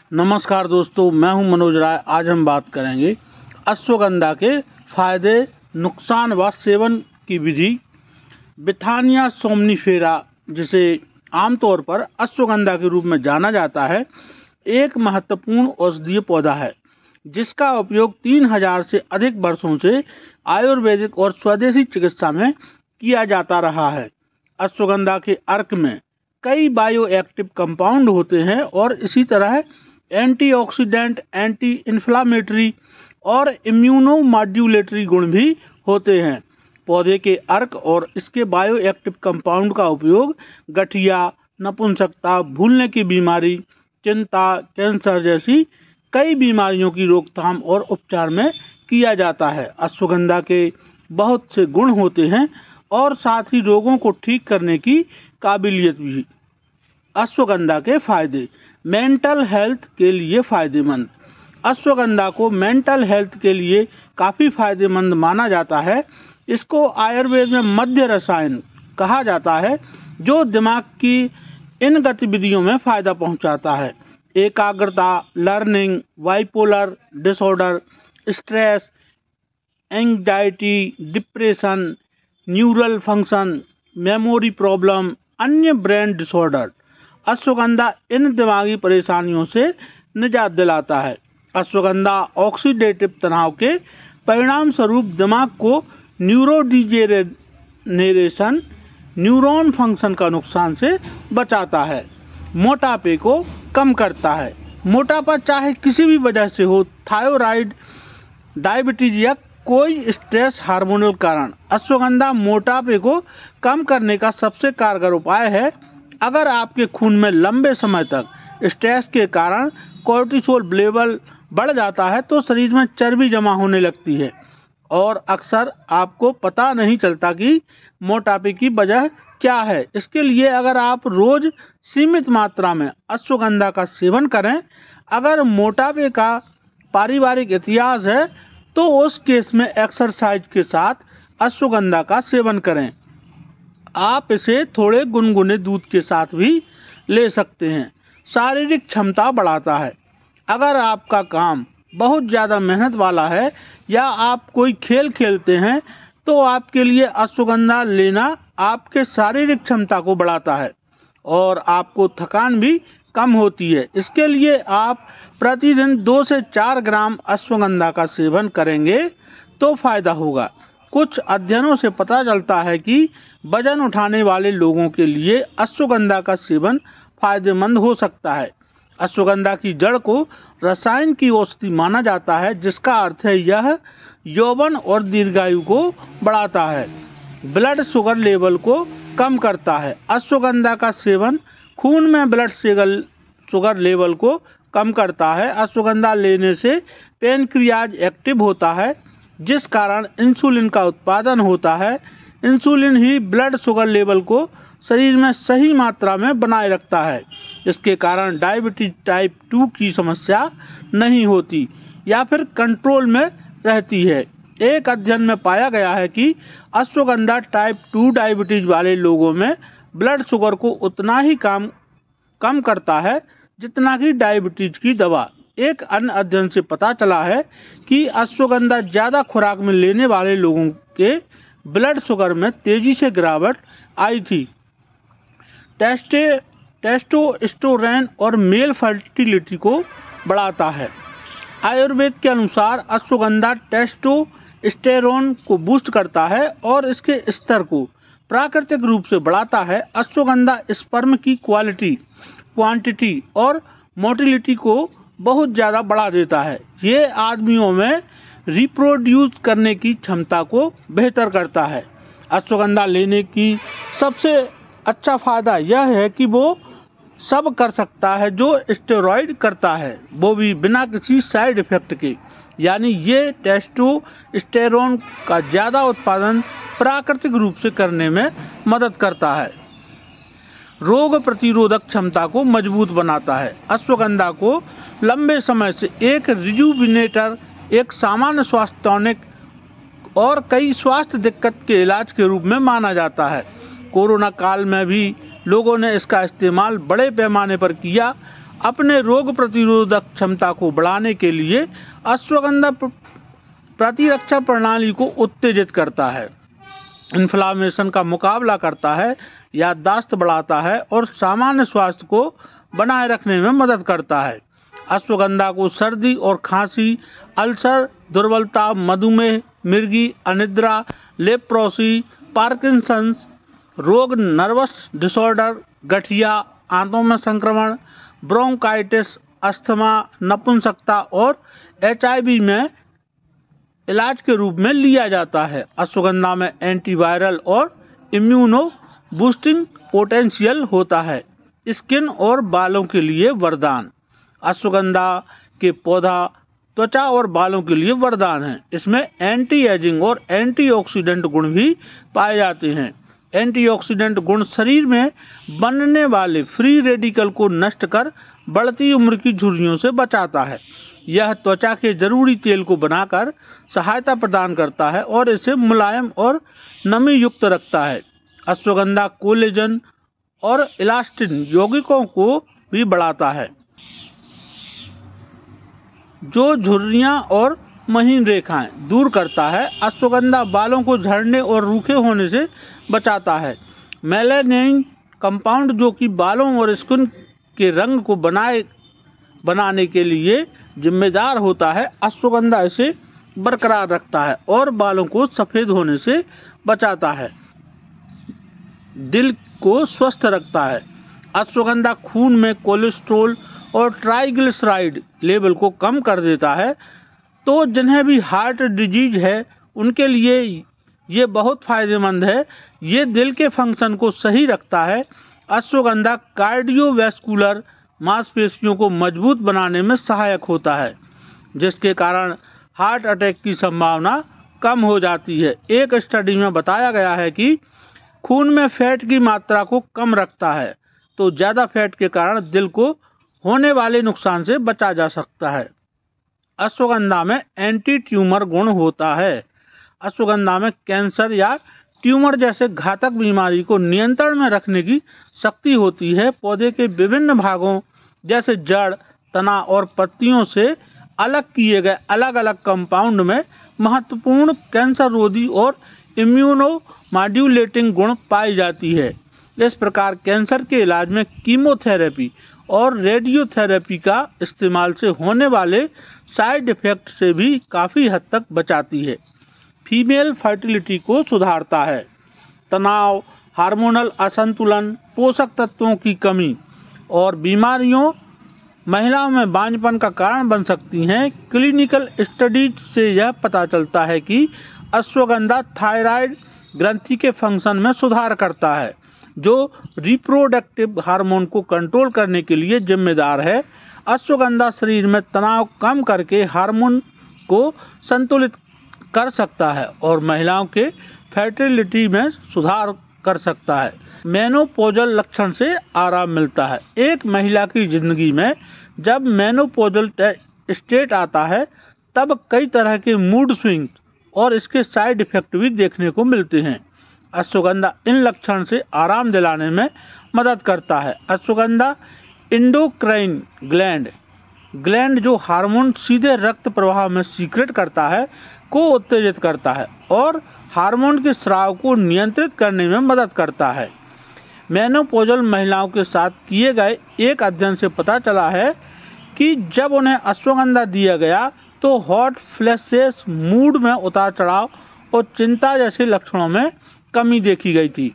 नमस्कार दोस्तों, मैं हूं मनोज राय। आज हम बात करेंगे अश्वगंधा के फायदे, नुकसान व सेवन की विधि। बिथानिया सोमनीफेरा, जिसे आमतौर पर अश्वगंधा के रूप में जाना जाता है, एक महत्वपूर्ण औषधीय पौधा है जिसका उपयोग 3000 से अधिक वर्षों से आयुर्वेदिक और स्वदेशी चिकित्सा में किया जाता रहा है। अश्वगंधा के अर्क में कई बायो एक्टिव कंपाउंड होते हैं और इसी तरह एंटीऑक्सीडेंट, एंटी इन्फ्लामेटरी और इम्यूनो मॉड्यूलेटरी गुण भी होते हैं। पौधे के अर्क और इसके बायो एक्टिव कंपाउंड का उपयोग गठिया, नपुंसकता, भूलने की बीमारी, चिंता, कैंसर जैसी कई बीमारियों की रोकथाम और उपचार में किया जाता है। अश्वगंधा के बहुत से गुण होते हैं और साथ ही रोगों को ठीक करने की काबिलियत भी। अश्वगंधा के फायदे। मेंटल हेल्थ के लिए फायदेमंद। अश्वगंधा को मेंटल हेल्थ के लिए काफ़ी फायदेमंद माना जाता है। इसको आयुर्वेद में मध्य रसायन कहा जाता है, जो दिमाग की इन गतिविधियों में फायदा पहुंचाता है। एकाग्रता, learning, bipolar disorder, stress, anxiety, depression, neural function, memory problem, अन्य ब्रेन डिसऑर्डर। अश्वगंधा इन दिमागी परेशानियों से निजात दिलाता है। अश्वगंधा ऑक्सीडेटिव तनाव के परिणाम स्वरूप दिमाग को न्यूरोडिजेनरेशन, न्यूरॉन फंक्शन का नुकसान से बचाता है। मोटापे को कम करता है। मोटापा चाहे किसी भी वजह से हो, थायराइड, डायबिटीज या कोई स्ट्रेस हार्मोनल कारण, अश्वगंधा मोटापे को कम करने का सबसे कारगर उपाय है। अगर आपके खून में लंबे समय तक स्ट्रेस के कारण कोर्टिसोल लेवल बढ़ जाता है तो शरीर में चर्बी जमा होने लगती है और अक्सर आपको पता नहीं चलता कि मोटापे की वजह क्या है। इसके लिए अगर आप रोज सीमित मात्रा में अश्वगंधा का सेवन करें, अगर मोटापे का पारिवारिक इतिहास है तो उस केस में एक्सरसाइज के साथ अश्वगंधा का सेवन करें। आप इसे थोड़े गुनगुने दूध के साथ भी ले सकते हैं। शारीरिक क्षमता बढ़ाता है। अगर आपका काम बहुत ज़्यादा मेहनत वाला है या आप कोई खेल खेलते हैं तो आपके लिए अश्वगंधा लेना आपके शारीरिक क्षमता को बढ़ाता है और आपको थकान भी कम होती है। इसके लिए आप प्रतिदिन 2 से 4 ग्राम अश्वगंधा का सेवन करेंगे तो फायदा होगा। कुछ अध्ययनों से पता चलता है कि वजन उठाने वाले लोगों के लिए अश्वगंधा का सेवन फायदेमंद हो सकता है। अश्वगंधा की जड़ को रसायन की औषधि माना जाता है, जिसका अर्थ है यह यौवन और दीर्घायु को बढ़ाता है। ब्लड शुगर लेवल को कम करता है। अश्वगंधा का सेवन खून में ब्लड शुगर लेवल को कम करता है। अश्वगंधा लेने से पैनक्रियाज एक्टिव होता है, जिस कारण इंसुलिन का उत्पादन होता है। इंसुलिन ही ब्लड शुगर लेवल को शरीर में सही मात्रा में बनाए रखता है। इसके कारण डायबिटीज टाइप 2 की समस्या नहीं होती या फिर कंट्रोल में रहती है। एक अध्ययन में पाया गया है कि अश्वगंधा टाइप 2 डायबिटीज वाले लोगों में ब्लड शुगर को उतना ही कम करता है जितना कि डायबिटीज की दवा। एक अन्य अध्ययन से पता चला है कि अश्वगंधा ज्यादा खुराक में लेने वाले लोगों के ब्लड शुगर में तेजी से गिरावट आई थी। टेस्टोस्टेरोन और मेल फर्टिलिटी को बढ़ाता है। आयुर्वेद के अनुसार अश्वगंधा टेस्टोस्टेरोन को बूस्ट करता है और इसके स्तर को प्राकृतिक रूप से बढ़ाता है। अश्वगंधा स्पर्म की क्वांटिटी और मोटिलिटी को बहुत ज़्यादा बढ़ा देता है। ये आदमियों में रिप्रोड्यूस करने की क्षमता को बेहतर करता है। अश्वगंधा लेने की सबसे अच्छा फायदा यह है कि वो सब कर सकता है जो स्टेरॉइड करता है, वो भी बिना किसी साइड इफेक्ट के। यानी ये टेस्टोस्टेरोन का ज़्यादा उत्पादन प्राकृतिक रूप से करने में मदद करता है। रोग प्रतिरोधक क्षमता को मजबूत बनाता है। अश्वगंधा को लंबे समय से एक रिजुविनेटर, एक सामान्य स्वास्थ्य टॉनिक और कई स्वास्थ्य दिक्कत के इलाज के रूप में माना जाता है। कोरोना काल में भी लोगों ने इसका इस्तेमाल बड़े पैमाने पर किया। अपने रोग प्रतिरोधक क्षमता को बढ़ाने के लिए अश्वगंधा प्रतिरक्षा प्रणाली को उत्तेजित करता है, इन्फ्लामेशन का मुकाबला करता है, याददाश्त बढ़ाता है और सामान्य स्वास्थ्य को बनाए रखने में मदद करता है। अश्वगंधा को सर्दी और खांसी, अल्सर, दुर्बलता, मधुमेह, मिर्गी, अनिद्रा, लेप्रोसी, पार्किंसंस रोग, नर्वस डिसऑर्डर, गठिया, आंतों में संक्रमण, ब्रोंकाइटिस, अस्थमा, नपुंसकता और HIV में इलाज के रूप में लिया जाता है। अश्वगंधा में एंटीवायरल और इम्यूनो बूस्टिंग पोटेंशियल होता है। स्किन और बालों के लिए वरदान। अश्वगंधा के पौधा त्वचा और बालों के लिए वरदान है। इसमें एंटी एजिंग और एंटीऑक्सीडेंट गुण भी पाए जाते हैं। एंटीऑक्सीडेंट गुण शरीर में बनने वाले फ्री रेडिकल को नष्ट कर बढ़ती उम्र की झुर्रियों से बचाता है। यह त्वचा के जरूरी तेल को बनाकर सहायता प्रदान करता है और इसे मुलायम और नमी युक्त रखता है। अश्वगंधा कोलेजन और इलास्टिन यौगिकों को भी बढ़ाता है, जो झुर्रियां और महीन रेखाएं दूर करता है। अश्वगंधा बालों को झड़ने और रूखे होने से बचाता है। मेलानिन कंपाउंड, जो कि बालों और स्किन के रंग को बनाने के लिए जिम्मेदार होता है, अश्वगंधा इसे बरकरार रखता है और बालों को सफेद होने से बचाता है। दिल को स्वस्थ रखता है। अश्वगंधा खून में कोलेस्ट्रॉल और ट्राइग्लिसराइड लेवल को कम कर देता है। तो जिन्हें भी हार्ट डिजीज है उनके लिए ये बहुत फायदेमंद है। ये दिल के फंक्शन को सही रखता है। अश्वगंधा कार्डियोवैस्कुलर मांसपेशियों को मजबूत बनाने में सहायक होता है, जिसके कारण हार्ट अटैक की संभावना कम हो जाती है। एक स्टडी में बताया गया है कि खून में फैट की मात्रा को कम रखता है, तो ज़्यादा फैट के कारण दिल को होने वाले नुकसान से बचा जा सकता है। अश्वगंधा में एंटी ट्यूमर गुण होता है। अश्वगंधा में कैंसर या ट्यूमर जैसे घातक बीमारी को नियंत्रण में रखने की शक्ति होती है। पौधे के विभिन्न भागों जैसे जड़, तना और पत्तियों से अलग किए गए अलग अलग कंपाउंड में महत्वपूर्ण कैंसर रोधी और इम्यूनो मॉड्यूलेटिंग गुण पाई जाती है। इस प्रकार कैंसर के इलाज में कीमोथेरेपी और रेडियोथेरेपी का इस्तेमाल से होने वाले साइड इफेक्ट से भी काफ़ी हद तक बचाती है। फीमेल फर्टिलिटी को सुधारता है। तनाव, हार्मोनल असंतुलन, पोषक तत्वों की कमी और बीमारियों महिलाओं में बांझपन का कारण बन सकती हैं। क्लिनिकल स्टडीज से यह पता चलता है कि अश्वगंधा थायराइड ग्रंथि के फंक्शन में सुधार करता है, जो रिप्रोडक्टिव हार्मोन को कंट्रोल करने के लिए जिम्मेदार है। अश्वगंधा शरीर में तनाव कम करके हार्मोन को संतुलित कर सकता है और महिलाओं के फर्टिलिटी में सुधार कर सकता है। मेनोपॉजल लक्षण से आराम मिलता है। एक महिला की जिंदगी में जब मेनोपॉजल स्टेट आता है तब कई तरह के मूड स्विंग और इसके साइड इफेक्ट भी देखने को मिलते हैं। अश्वगंधा इन लक्षण से आराम दिलाने में मदद करता है। अश्वगंधा एंडोक्राइन ग्लैंड जो हार्मोन सीधे रक्त प्रवाह में सीक्रेट करता है को उत्तेजित करता है और हार्मोन के स्राव को नियंत्रित करने में मदद करता है। मेनोपॉजल महिलाओं के साथ किए गए एक अध्ययन से पता चला है कि जब उन्हें अश्वगंधा दिया गया तो हॉट फ्लैशेस, मूड में उतार चढ़ाव और चिंता जैसे लक्षणों में कमी देखी गई थी।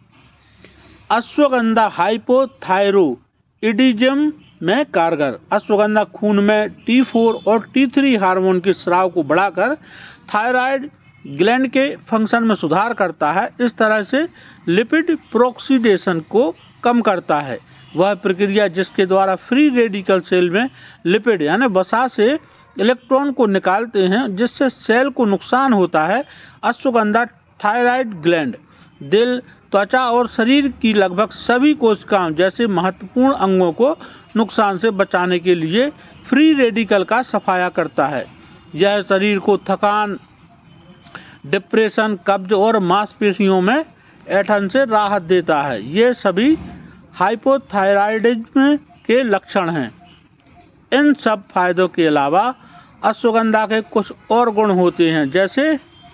अश्वगंधा हाइपोथायरॉयडिज्म में कारगर। अश्वगंधा खून में T4 और T3 हार्मोन के स्राव को बढ़ाकर थायराइड ग्लैंड के फंक्शन में सुधार करता है। इस तरह से लिपिड प्रोक्सीडेशन को कम करता है, वह प्रक्रिया जिसके द्वारा फ्री रेडिकल सेल में लिपिड यानी वसा से इलेक्ट्रॉन को निकालते हैं, जिससे सेल को नुकसान होता है। अश्वगंधा थायराइड ग्लैंड, दिल, त्वचा और शरीर की लगभग सभी कोशिकाओं जैसे महत्वपूर्ण अंगों को नुकसान से बचाने के लिए फ्री रेडिकल का सफाया करता है। यह शरीर को थकान, डिप्रेशन, कब्ज और मांसपेशियों में ऐंठन से राहत देता है। ये सभी हाइपोथायराइडिज्म के लक्षण हैं। इन सब फायदों के अलावा अश्वगंधा के कुछ और गुण होते हैं, जैसे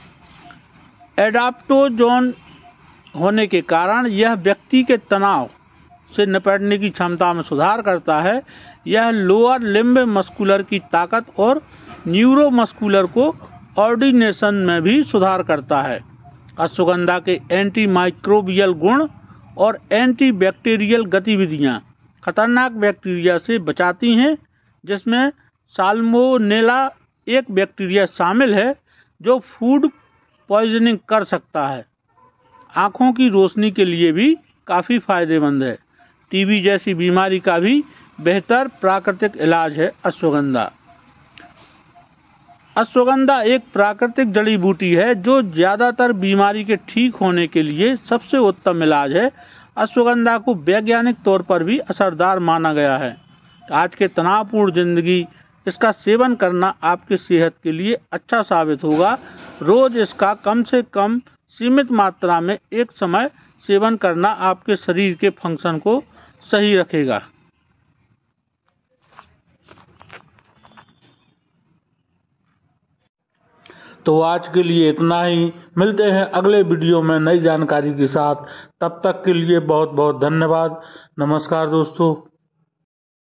एडाप्टोजोन होने के कारण यह व्यक्ति के तनाव से निपटने की क्षमता में सुधार करता है। यह लोअर लिम्ब मस्कुलर की ताकत और न्यूरोमस्कुलर कोऑर्डिनेशन में भी सुधार करता है। अश्वगंधा के एंटी माइक्रोबियल गुण और एंटी बैक्टीरियल गतिविधियां खतरनाक बैक्टीरिया से बचाती हैं, जिसमें साल्मोनेला एक बैक्टीरिया शामिल है जो फूड पॉइजनिंग कर सकता है। आँखों की रोशनी के लिए भी काफ़ी फायदेमंद है। टीबी जैसी बीमारी का भी बेहतर प्राकृतिक इलाज है अश्वगंधा। अश्वगंधा एक प्राकृतिक जड़ी बूटी है जो ज़्यादातर बीमारी के ठीक होने के लिए सबसे उत्तम इलाज है। अश्वगंधा को वैज्ञानिक तौर पर भी असरदार माना गया है। आज के तनावपूर्ण जिंदगी इसका सेवन करना आपकी सेहत के लिए अच्छा साबित होगा। रोज इसका कम से कम सीमित मात्रा में एक समय सेवन करना आपके शरीर के फंक्शन को सही रखेगा। तो आज के लिए इतना ही। मिलते हैं अगले वीडियो में नई जानकारी के साथ। तब तक के लिए बहुत बहुत धन्यवाद। नमस्कार दोस्तों।